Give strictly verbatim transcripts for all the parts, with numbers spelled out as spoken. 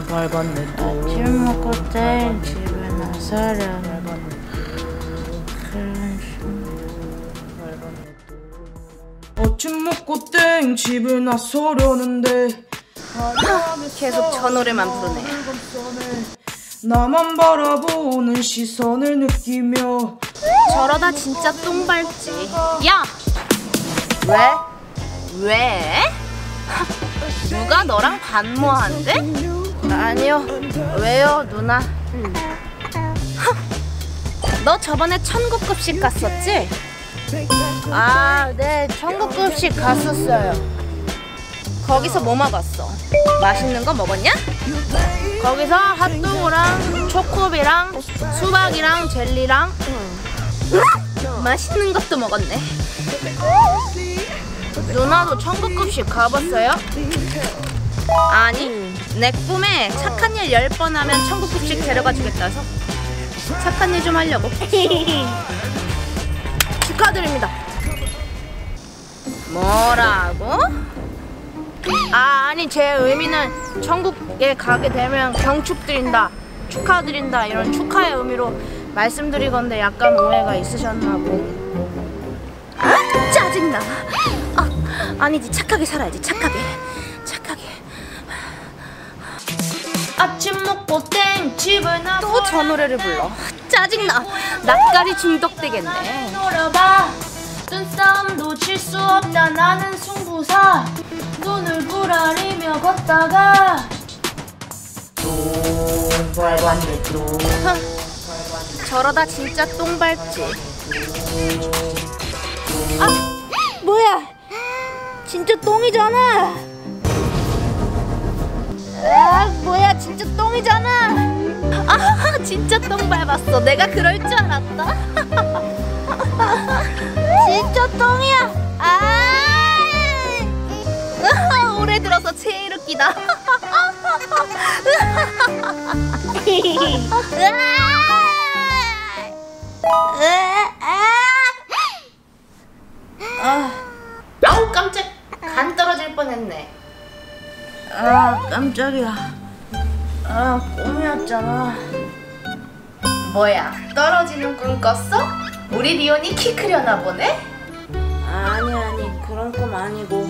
밟았네 또. 아침 먹고 땡 집에 나서려는 아침 먹고 땡 집에 나서려는데 계속 저 노래만 부르네. 나만 바라보는 시선을 느끼며 저러다 진짜 똥 밟지. 야! 왜? 왜? 누가 너랑 반모한대? 아니요. 왜요, 누나? 너 저번에 천국급식 갔었지? 아, 네. 천국급식 갔었어요. 거기서 뭐 먹었어? 맛있는 거 먹었냐? 거기서 핫도그랑 초코비랑 수박이랑 젤리랑 맛있는 것도 먹었네. 누나도 천국급식 가봤어요? 아니, 내 꿈에 착한 일 열 번 하면 천국급식 데려가 주겠다서 착한 일 좀 하려고. 축하드립니다. 뭐라고? 아, 아니 제 의미는 천국에 가게 되면 경축드린다, 축하드린다 이런 축하의 의미로 말씀드리건데 약간 오해가 있으셨나보. 아, 짜증나. 아, 아니지, 착하게 살아야지. 착하게 착하게. 아침 먹고 땡 집을 나 또 저 노래를 불러. 짜증나. 낯가리 중독되겠네. 노려봐. 눈싸움도 질 수 없다. 나는 승부사. 눈을 부라리며 걷다가 똥 밟았네 또. 저러다 진짜 똥 밟지. 아, 뭐야? 진짜 똥이잖아. 아, 뭐야? 진짜 똥이잖아. 아, 진짜 똥 밟았어. 내가 그럴 줄 알았다. 진짜 똥이야. 아, 올해 들어서 제일 웃기다. 아, 아우 깜짝. 간 떨어질 뻔했네. 아, 깜짝이야. 아, 꿈이었잖아. 뭐야, 떨어지는 꿈 꿨어? 우리 리온이 키 크려나 보네? 아니 아니, 그런 꿈 아니고.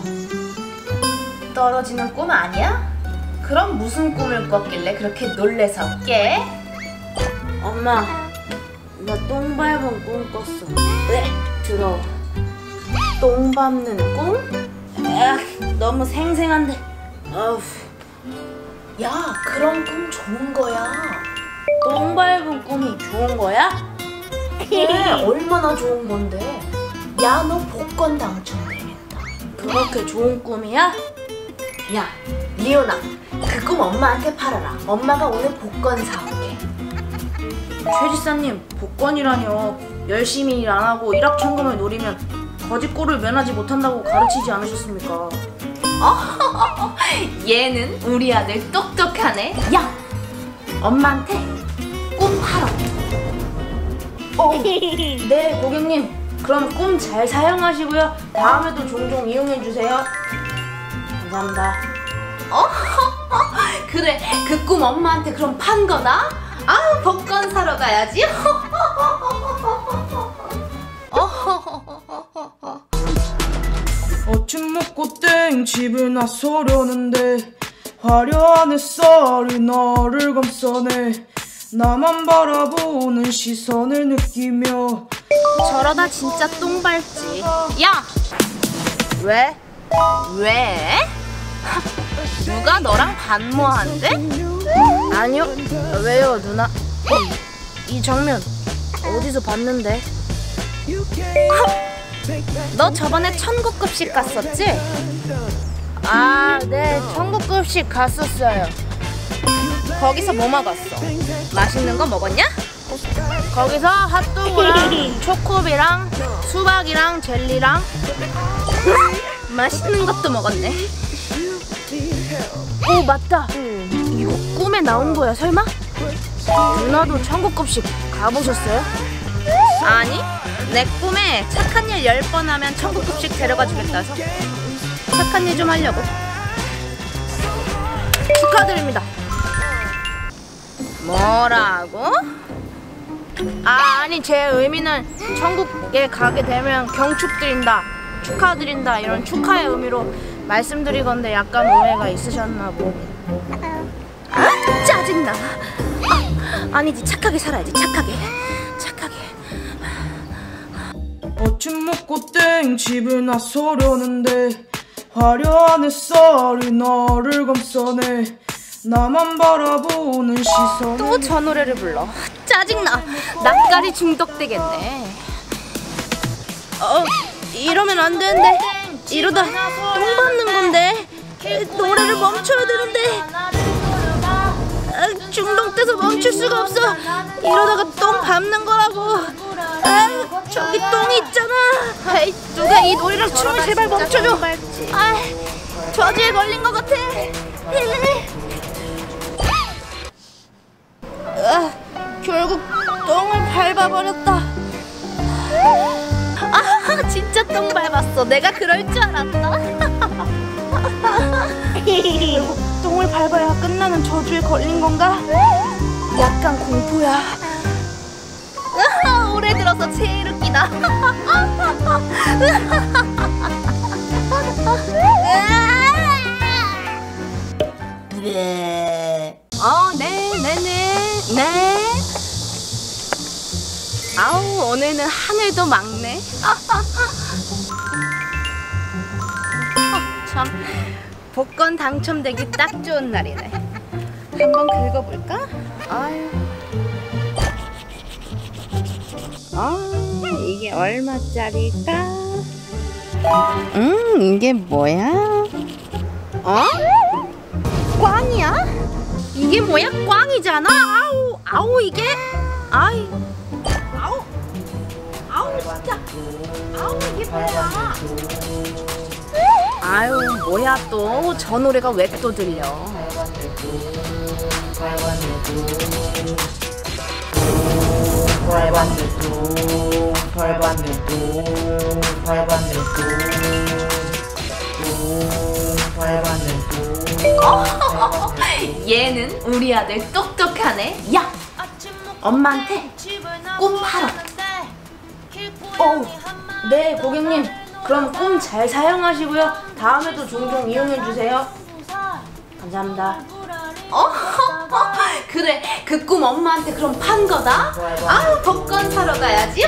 떨어지는 꿈 아니야? 그럼 무슨 꿈을 꿨길래 그렇게 놀래서 깨? 엄마, 나 똥 밟은 꿈 꿨어. 왜? 들어. 똥 밟는 꿈? 에휴, 너무 생생한데. 어후. 야, 그런 꿈 좋은 거야. 똥 밟은 꿈이 좋은 거야? 그래, 얼마나 좋은 건데. 야, 너 복권 당첨되겠다. 그렇게 좋은 꿈이야? 야, 리오나, 그 꿈 엄마한테 팔아라. 엄마가 오늘 복권 사올게. 최 지사님, 복권이라뇨. 열심히 일 안 하고 일확천금을 노리면 거짓골을 면하지 못한다고 가르치지 않으셨습니까? 어, 얘는 우리 아들 똑똑하네. 야, 엄마한테 꿈 팔아. 어, 네, 고객님. 그럼 꿈 잘 사용하시고요. 다음에도 종종 이용해주세요. 감사합니다. 어, 그래, 그 꿈 엄마한테 그럼 판 거다? 아우, 복권 사러 가야지. 아침 먹고 땡 집을 나서려는데 화려한 햇살이 나를 감싸네. 나만 바라보는 시선을 느끼며 저러다 진짜 똥 밟지. 야! 왜? 왜? 누가 너랑 반모한대? 아니요. 왜요, 누나? 어? 이 장면 어디서 봤는데? 너 저번에 천국급식 갔었지? 아, 네. 천국급식 갔었어요. 거기서 뭐 먹었어? 맛있는 거 먹었냐? 거기서 핫도그랑 초코비랑 수박이랑 젤리랑 맛있는 것도 먹었네. 오, 맞다. 이거 꿈에 나온 거야, 설마? 누나도 천국급식 가보셨어요? 아니, 내 꿈에 착한 일 열 번 하면 천국급식 데려가 주겠다서 착한 일 좀 하려고. 축하드립니다. 뭐라고? 아, 아니 제 의미는 천국에 가게 되면 경축드린다, 축하드린다 이런 축하의 의미로 말씀드리건데 약간 오해가 있으셨나 보. 아, 짜증나. 아, 아니지, 착하게 살아야지. 착하게 착하게. 아침 먹고 땡 집에 나서려는데 화려한 햇살이 나를 감싸네. 나만 바라보는 시선. 또 저 노래를 불러. 짜증나. 낯가리 중독되겠네. 어, 이러면 안 되는데. 이러다 똥 밟는 건데. 노래를 멈춰야 되는데. 아, 중독돼서 멈출 수가 없어. 이러다가 똥 밟는 거라고. 아, 저기 똥이 있잖아. 아이, 누가 이 노래랑 춤을 제발 멈춰줘. 아, 저주에 걸린 것 같아. 아, 결국 똥을 밟아버렸다. 아, 진짜 똥 밟았어. 내가 그럴 줄 알았다. 결국 똥을 밟아야 끝나는 저주에 걸린 건가? 약간 공포야. 아, 올해 들어서 제일 웃기다. 어, 네, 네, 네, 네. 아우, 오늘은 하늘도 맑네. 어, 참, 복권 당첨되기 딱 좋은 날이네. 한번 긁어볼까? 아유. 어, 이게 얼마짜리일까? 음, 이게 뭐야? 어? 꽝이야? 이게 뭐야? 꽝이잖아. 아우, 아우, 이게? 아이, 아우, 아우, 진짜. 아우, 이게 뭐야? 아유, 뭐야 또? 저 노래가 왜 또 들려? 어, 얘는 우리 아들 똑똑하네. 야, 엄마한테 꿈 팔아. 어, 네 고객님. 그럼 꿈 잘 사용하시고요. 다음에도 종종 이용해 주세요. 감사합니다. 어, 그래, 그 꿈 엄마한테 그럼 판 거다. 아, 복권 사러 가야지.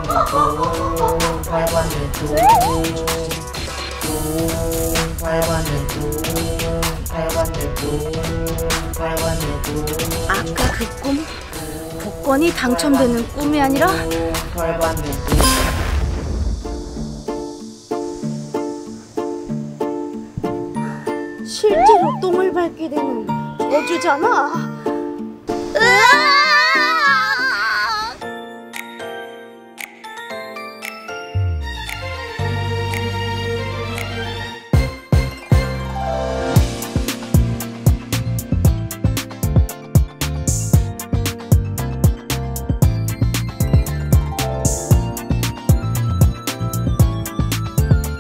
아까 그 꿈, 복권이 당첨되는 꿈이 아니라 실제로 똥을 밟게 되는 저주잖아. 으아!